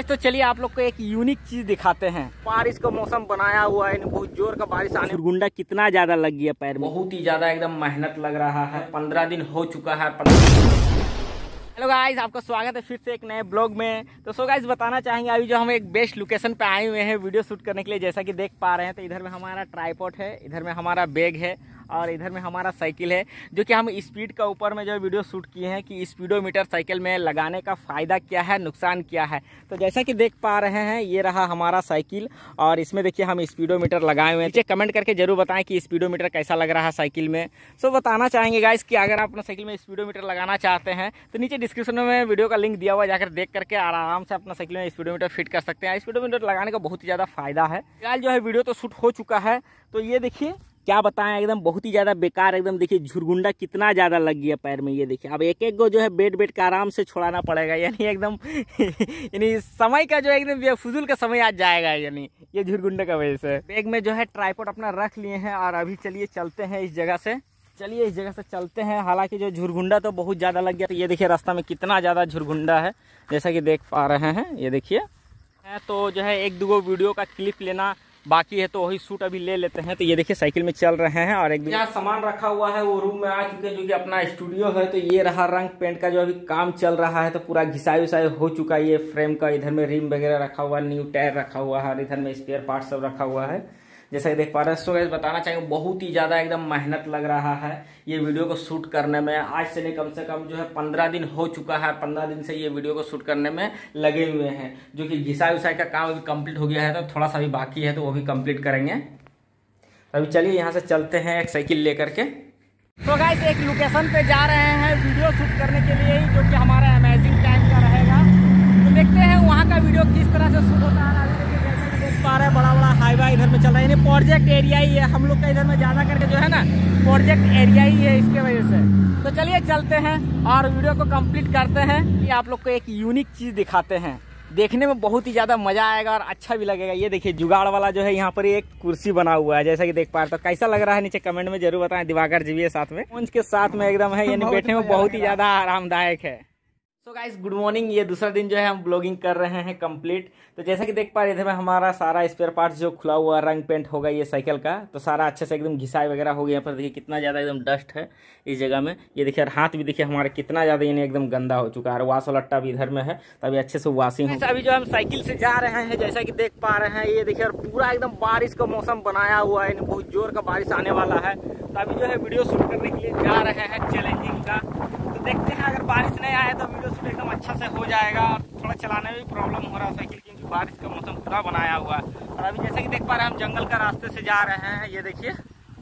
तो चलिए आप लोग को एक यूनिक चीज दिखाते हैं। बारिश का मौसम बनाया हुआ है, बहुत जोर का बारिश आने, गुंडा कितना ज्यादा लग गया पैर में, बहुत ही ज्यादा एकदम मेहनत लग रहा है। 15 दिन हो चुका है। हेलो गाइस, आपका स्वागत है फिर से एक नए ब्लॉग में। तो सो गाइस बताना चाहेंगे अभी जो हम एक बेस्ट लोकेशन पे आए हुए हैं वीडियो शूट करने के लिए। जैसा कि देख पा रहे हैं तो इधर में हमारा ट्राइपॉड है, इधर में हमारा बैग है और इधर में हमारा साइकिल है, जो कि हम स्पीड का ऊपर में जो वीडियो शूट किए हैं कि स्पीडोमीटर साइकिल में लगाने का फ़ायदा क्या है, नुकसान क्या है। तो जैसा कि देख पा रहे हैं ये रहा हमारा साइकिल और इसमें देखिए हम स्पीडोमीटर लगाए हुए हैं। नीचे कमेंट करके जरूर बताएं कि स्पीडोमीटर कैसा लग रहा है साइकिल में। सो बताना चाहेंगे गाइस कि अगर आप अपना साइकिल में स्पीडोमीटर लगाना चाहते हैं तो नीचे डिस्क्रिप्शन में वीडियो का लिंक दिया हुआ है, जाकर देख करके आराम से अपना साइकिल में स्पीडोमीटर फिट कर सकते हैं। स्पीडोमीटर लगाने का बहुत ही ज़्यादा फायदा है। फिलहाल जो है वीडियो तो शूट हो चुका है, तो ये देखिए क्या बताएं, एकदम बहुत ही ज्यादा बेकार, एकदम देखिए झुरगुंडा कितना ज्यादा लग गया पैर में। ये देखिए अब एक एक गो जो है बेड का आराम से छोड़ाना पड़ेगा, यानी एकदम यानी समय का जो एकदम बेफुजुल का समय आज जाएगा, यानी ये झुरगुंडा का वजह से। बैग में जो है ट्राइपॉड अपना रख लिए हैं और अभी चलिए चलते हैं इस जगह से। चलिए इस जगह से चलते हैं। हालांकि जो झुरगुंडा तो बहुत ज़्यादा लग गया, तो ये देखिए रास्ता में कितना ज़्यादा झुरगुंडा है, जैसा कि देख पा रहे हैं। ये देखिए तो जो है एक दो वीडियो का क्लिप लेना बाकी है, तो वही शूट अभी ले लेते हैं। तो ये देखिए साइकिल में चल रहे हैं और एक यहाँ सामान रखा हुआ है, वो रूम में आ चुके हैं जो कि अपना स्टूडियो है। तो ये रहा रंग पेंट का जो अभी काम चल रहा है, तो पूरा घिसाई उसाई हो चुका है ये फ्रेम का। इधर में रिम वगैरह रखा हुआ है, न्यू टायर रखा हुआ है और इधर में स्पेयर पार्ट सब रखा हुआ है, जैसा कि देख पा रहे हैं। सो गाइस बताना चाहेंगे बहुत ही ज़्यादा एकदम मेहनत लग रहा है ये वीडियो को शूट करने में। आज से नहीं कम से कम जो है 15 दिन हो चुका है। 15 दिन से ये वीडियो को शूट करने में लगे हुए हैं, जो कि घिसाई उसाई का काम अभी कंप्लीट हो गया है, तो थोड़ा सा भी बाकी है तो वो भी कंप्लीट करेंगे। अभी चलिए यहाँ से चलते हैं एक साइकिल लेकर के। तो गाइस एक लोकेशन पे जा रहे हैं वीडियो शूट करने के लिए, जो कि हमारा अमेजिंग टाइम का रहेगा। तो देखते हैं वहाँ का वीडियो किस तरह से शूट होता है। पा रहे बड़ा बड़ा हाईवे इधर में चल रहा है, यानी प्रोजेक्ट एरिया ही है हम लोग का। इधर में ज्यादा करके जो है ना प्रोजेक्ट एरिया ही है, इसके वजह से। तो चलिए चलते हैं और वीडियो को कंप्लीट करते हैं। ये आप लोग को एक यूनिक चीज दिखाते हैं, देखने में बहुत ही ज्यादा मजा आएगा और अच्छा भी लगेगा। ये देखिए जुगाड़ वाला जो है यहाँ पर एक कुर्सी बना हुआ है, जैसा कि देख पा रहे। तो कैसा लग रहा है नीचे कमेंट में जरूर बताएं। दिवाकर जी भी साथ में मंच के साथ में एकदम है, यानी बैठने में बहुत ही ज्यादा आरामदायक है। So guys good morning. ये दूसरा दिन जो है हम ब्लॉगिंग कर रहे हैं कंप्लीट। तो जैसा कि देख पा रहे इधर में हमारा सारा स्पेयर पार्ट्स जो खुला हुआ रंग पेंट होगा ये साइकिल का, तो सारा अच्छे से एकदम घिसाई वगैरह हो गया। यहाँ पर देखिए कितना ज़्यादा एकदम डस्ट है इस जगह में। ये देखिए हाथ भी देखिए हमारा कितना ज़्यादा यानी एकदम गंदा हो चुका है। वाश लट्टा भी इधर में है, तो अभी अच्छे से वॉशिंग हो। अभी जो हम साइकिल से जा रहे हैं, जैसा कि देख पा रहे हैं, ये देखिए और पूरा एकदम बारिश का मौसम बनाया हुआ है, बहुत जोर का बारिश आने वाला है। तो अभी जो है वीडियो शूट करने के लिए जा रहे हैं चैलेंजिंग का। तो देखते हैं अगर बारिश नहीं आए तो वीडियो शूट एकदम अच्छा से हो जाएगा। और थोड़ा चलाने में भी प्रॉब्लम हो रहा है साइकिल, क्योंकि बारिश का मौसम पूरा बनाया हुआ है। और अभी जैसे कि देख पा रहे हैं हम जंगल का रास्ते से जा रहे हैं, ये देखिए।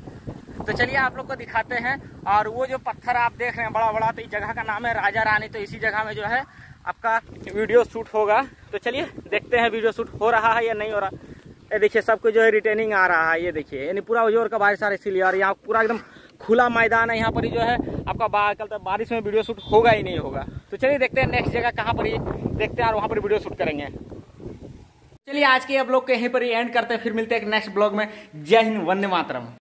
तो चलिए आप लोग को दिखाते हैं। और वो जो पत्थर आप देख रहे हैं बड़ा बड़ा, तो इस जगह का नाम है राजा रानी। तो इसी जगह में जो है आपका वीडियो शूट होगा। तो चलिए देखते हैं वीडियो शूट हो रहा है या नहीं हो रहा। ये देखिए सबको जो है रिटर्निंग आ रहा है, ये देखिए, यानी पूरा जोर का बारिश आ रहा है इसीलिए। और यहाँ पूरा एकदम खुला मैदान है, यहाँ पर ही जो है आपका कल तक बारिश में वीडियो शूट होगा ही नहीं होगा। तो चलिए देखते हैं नेक्स्ट जगह कहाँ पर ही देखते हैं और वहाँ पर वीडियो शूट करेंगे। चलिए आज के ब्लॉग को यहीं पर ही एंड करते हैं, फिर मिलते हैं एक नेक्स्ट ब्लॉग में। जय हिंद, वंदे मातरम।